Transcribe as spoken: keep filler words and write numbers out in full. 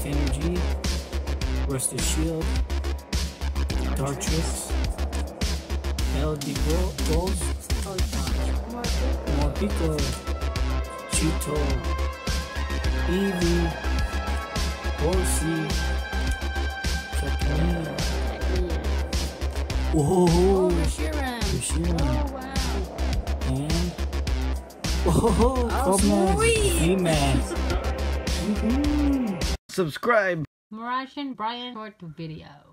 Energy, Rusted Shield, Dartrix, L D Goals, Morpeko, Cheeto, Eevee, Horsey, Chutney. Whoa! Reshiram. Reshiram. Oh wow. And whoa! Oh, sweet. He-Man. Mm-hmm. Subscribe. Mirage and Brian short video.